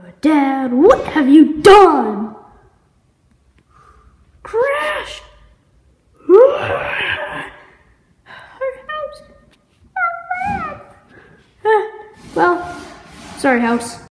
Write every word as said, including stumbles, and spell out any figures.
Dad, what have you done? Crash! Our house! Our bed! Well, sorry, house.